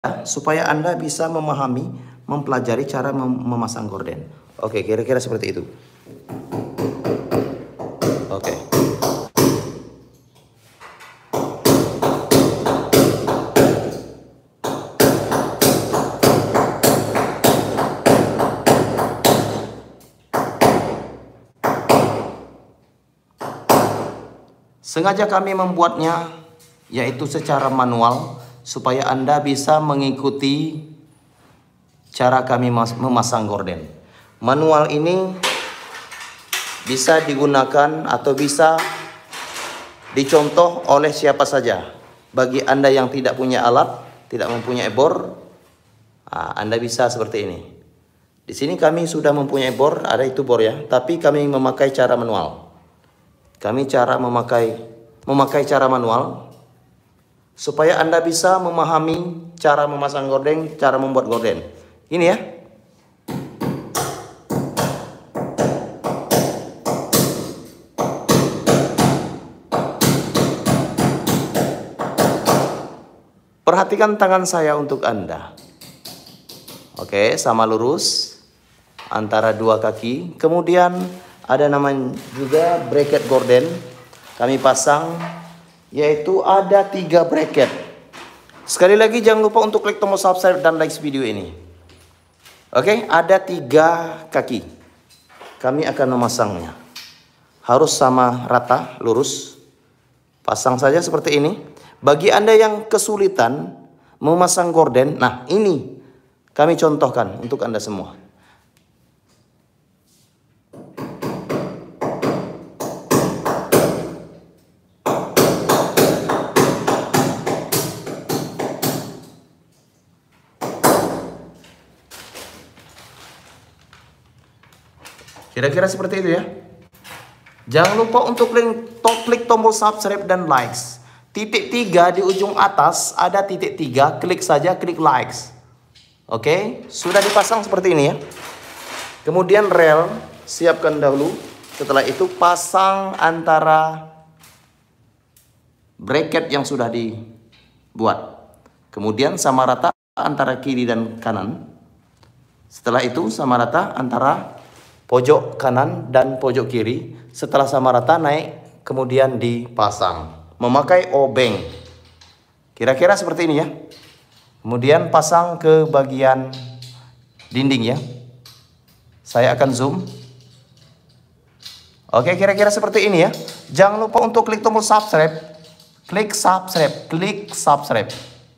supaya Anda bisa memahami, mempelajari cara memasang gorden. Oke, kira-kira seperti itu. Oke. Sengaja kami membuatnya yaitu secara manual supaya Anda bisa mengikuti cara kami memasang gorden. Manual ini bisa digunakan atau bisa dicontoh oleh siapa saja. Bagi Anda yang tidak punya alat, tidak mempunyai bor, Anda bisa seperti ini. Di sini kami sudah mempunyai bor, ada itu bor ya, tapi kami memakai cara manual. Kami memakai cara manual supaya Anda bisa memahami cara memasang gorden, cara membuat gorden. Ini ya. Perhatikan tangan saya untuk Anda. Oke, sama lurus antara dua kaki. Kemudian ada namanya juga bracket gorden. Kami pasang, yaitu ada 3 bracket. Sekali lagi jangan lupa untuk klik tombol subscribe dan like video ini. Oke, ada 3 kaki. Kami akan memasangnya. Harus sama rata, lurus. Pasang saja seperti ini. Bagi Anda yang kesulitan memasang gorden, nah ini kami contohkan untuk Anda semua. Kira-kira seperti itu ya. Jangan lupa untuk klik tombol subscribe dan likes. Titik 3 di ujung atas ada titik 3, klik saja, klik likes. Oke, sudah dipasang seperti ini ya. Kemudian rel siapkan dahulu. Setelah itu pasang antara bracket yang sudah dibuat. Kemudian sama rata antara kiri dan kanan. Setelah itu sama rata antara pojok kanan dan pojok kiri. Setelah sama rata naik, kemudian dipasang. Memakai obeng. Kira-kira seperti ini ya. Kemudian pasang ke bagian dinding ya. Saya akan zoom. Oke, kira-kira seperti ini ya. Jangan lupa untuk klik tombol subscribe. Klik subscribe, klik subscribe.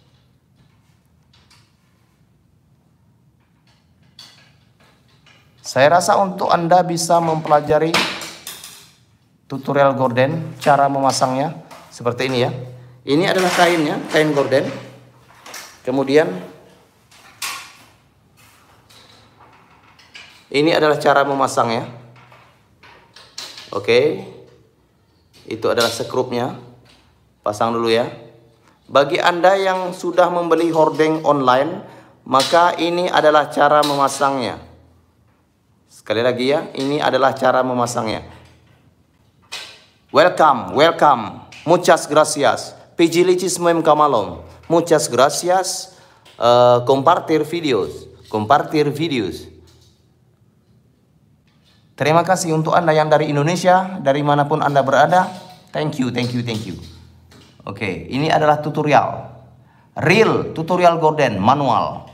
Saya rasa untuk Anda bisa mempelajari tutorial gorden, cara memasangnya seperti ini ya. Ini adalah kainnya, kain gorden. Kemudian ini adalah cara memasangnya. Oke. Itu adalah sekrupnya. Pasang dulu ya. Bagi Anda yang sudah membeli hordeng online, maka ini adalah cara memasangnya. Sekali lagi ya, ini adalah cara memasangnya. Welcome, welcome. Muchas gracias. Pijilicismo kamalom. Muchas gracias. Compartir videos. Compartir videos. Terima kasih untuk Anda yang dari Indonesia, dari manapun Anda berada. Thank you, thank you, thank you. Oke, ini adalah tutorial. Real tutorial gorden manual.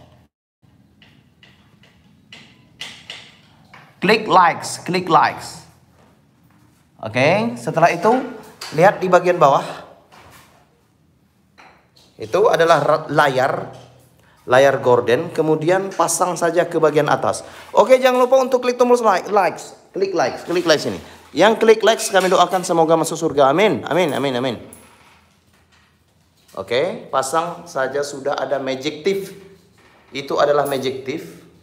Klik likes, klik likes. Oke, setelah itu lihat di bagian bawah. Itu adalah layar gorden, kemudian pasang saja ke bagian atas. Oke, jangan lupa untuk klik tombol likes, klik likes ini. Yang klik likes kami doakan semoga masuk surga. Amin, amin, amin, amin. Oke, pasang saja sudah ada magic tip. Itu adalah magic tip.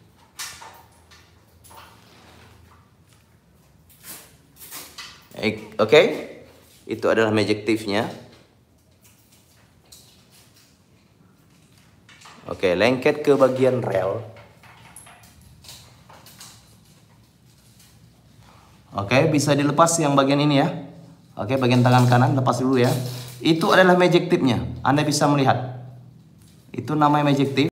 Oke, itu adalah magic tipnya. Oke, lengket ke bagian rel. Oke, bisa dilepas yang bagian ini ya. Oke, bagian tangan kanan lepas dulu ya. Itu adalah magic tipnya. Anda bisa melihat. Itu namanya magic tip.